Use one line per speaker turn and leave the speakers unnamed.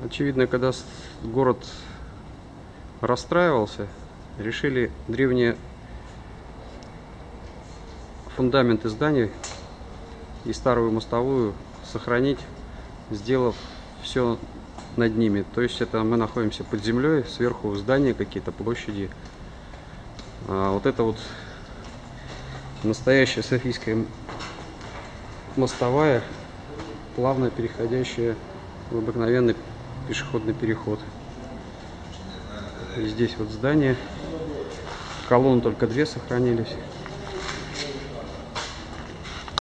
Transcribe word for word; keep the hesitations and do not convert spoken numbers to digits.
Очевидно, когда город расстраивался, решили древние фундаменты зданий и старую мостовую сохранить, сделав все над ними. То есть это мы находимся под землей, сверху здания какие-то, площади. А вот это вот настоящая Софийская мостовая, плавно переходящая в обыкновенный пешеходный переход. И здесь вот здание, колонн только две сохранились.